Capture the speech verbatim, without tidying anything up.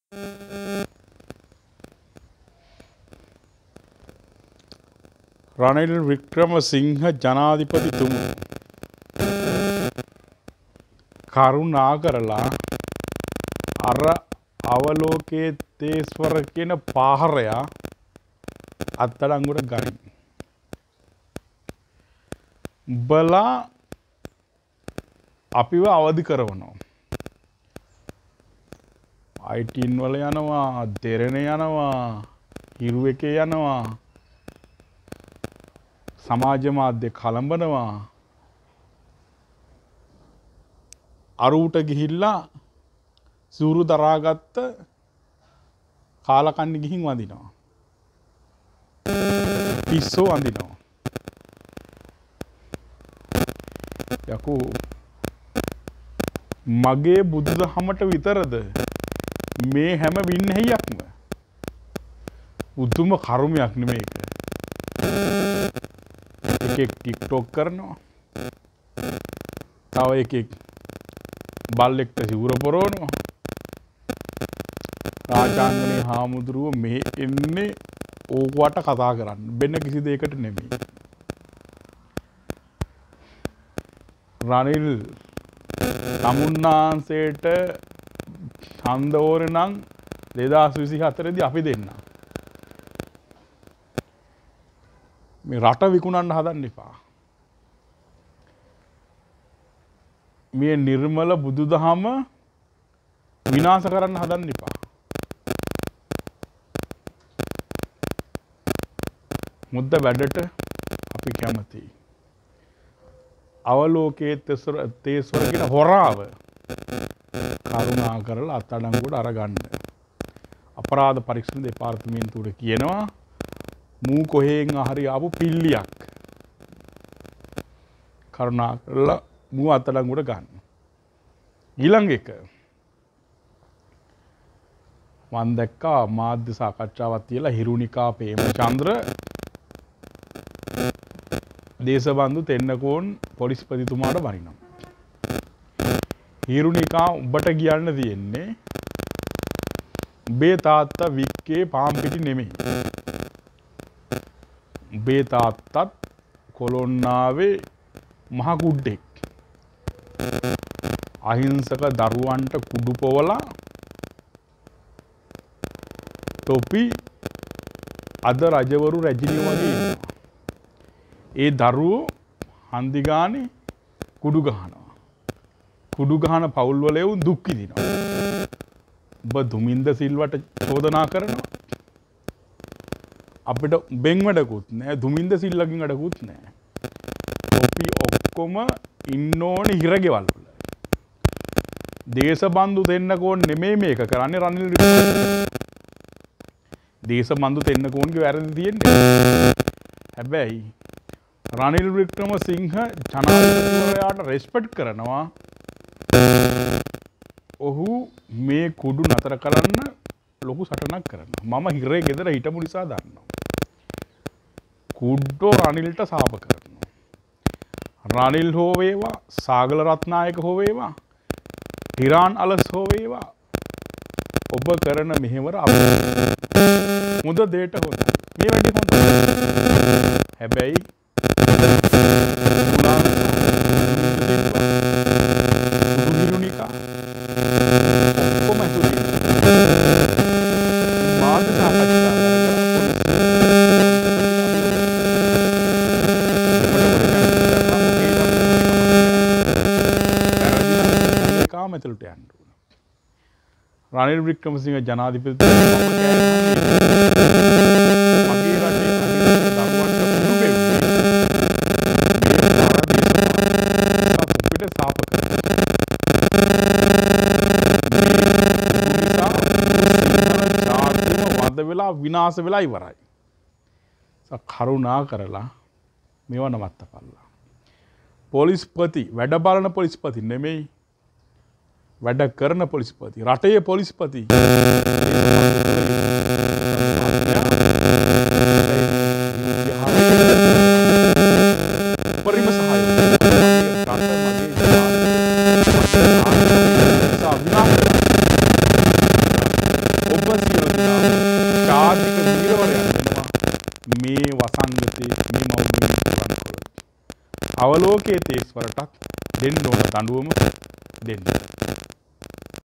රනිල් වික්‍රමසිංහ ජනාධිපතිතුමෝ කරුණා කරලා අර අවලෝකයේ තේස්වර කියන පාහරයා අත්අඩංගුවට ගනින්. බලා අපිව අවදි කරනවා. අයිටීන් වල යනවා, දෙරණ යනවා, හිරු එකේ යනවා, සමාජ මාධ්‍ය කලඹනවා. අරුට ගිහිල්ලා සූරු දරාගත්ත කාලකන්ණි ගිහින් වඳිනවා. පිස්සෝ වඳිනවා. යකෝ මගේ බුදුදහමට විතරද මේ හැම වින්නැහියක්ම උතුම කර්මයක් නෙමේක. එකෙක් ටික්ටොක් කරනවා. තව එකෙක් බල්ලෙක්ට සිවුර පොරවනවා. රාජාංගනේ හාමුදුරුව මේ එන්නේ ඕවට කතා කරන්න. වෙන කිසි දෙයකට නෙමෙයි. රනිල් තමුන්නාන්සේට ඡන්ද ඕනේ නම් දෙදාස් විසිහතර දී අපි දෙන්න. මේ රට විකුණන්න හදන්න එපා. මේ නිර්මල බුදුදහම විනාශ කරන්න හදන්න එපා. මුද්ද වැඩට අපි කැමතියි. අවලෝකයේ තේස්වර කියන හොරාව කරුණා කරලා අත්අඩංගුවට අරගන්න. අපරාධ පරීක්ෂණ දෙපාර්තමේන්තුවට කියනවා මූ කොහෙන් හරි ආපු පිල්ලියක් කරුණා කරලා මූ අත්අඩංගුවට ගන්න. ඊළඟ එක මම දැක්කා මාධ්‍ය සාකච්ඡාවක් තියලා හිරුනිකා ප්‍රේමචන්ද්‍ර දේශබන්දු තෙන්නකෝන් පොලිස්පතිතුමාට බනිනවා. හිරුනිකා උඹට කියන්න තියෙන්නේ උඹේ තාත්තා වික්කේ පාම්පිටි නෙමෙයි. උඹේ තාත්තත් කොළොන්නාවේ මහ කුඩෙක්. අහිංසක දරුවන්ට කුඩු පොවලා තොපි අද රජවරු රැජිනිය වගේ ඉන්නවා. ඒ දරුවෝ හන්දි ගානේ කුඩු ගහනවා. කුඩු ගහන පවුල් වල එවුන් දුක් විඳිනවා. ඔබ දුමින්ද සිල්වට චෝදනා කරනවා. අපිට බෙන් වැඩකුත් නෑ, දුමින්ද සිල්ලකින් වැඩකුත් නෑ. අපි ඔක්කොම ඉන්න ඕනේ හිරගෙවල් වල. දේශබන්දු දෙන්නකෝන් නෙමෙයි මේක කරන්නේ රනිල් වික්‍රමසිංහ. දේශබන්දු දෙන්නකෝන්ගේ වැරදි තියෙන්නේ. හැබැයි රනිල් වික්‍රමසිංහ ජනාධිපතිවරයාට රෙස්පෙක්ට් කරනවා. ඔහු මේ කුඩු නතර කරන්න ලොකු සටනක් කරනවා. මම හිරේ ගෙදර හිටපු නිසා දන්නවා. කුඩ්ඩෝ රනිල්ට සාප කරනවා. රනිල් හෝ වේවා, සාගල රත්නායක හෝ වේවා, හිරාන් අලස් හෝ වේවා, ඔබ කරන මෙහෙවර අපේ මුද දෙයට හොඳයි. මේ වැඩි හොඳයි. හැබැයි රනිල් වික්‍රමසිංහ ජනාධිපතිතුමා මගේ රටේ දරුවන්ට පුරු වෙන්නේ පිට සාප කරනවා. වද වෙලා විනාශ වෙලා ඉවරයි. කරුණා කරලා මේව නවත්තපල්ලා. පොලිස්පති වැඩ බලන පොලිස්පති නෙමෙයි, වැඩ කරන පොලිස්පති, රටේ පොලිස්පති. පරිම සහාය නායක වීරවරයන් වෙනවා මේ වසංගතයේ මේ මවුනේ වරන්කොලදී. අවලෝකයේ තේස්වරටත් දෙන්න ඕන දඬුවම දෙන්න.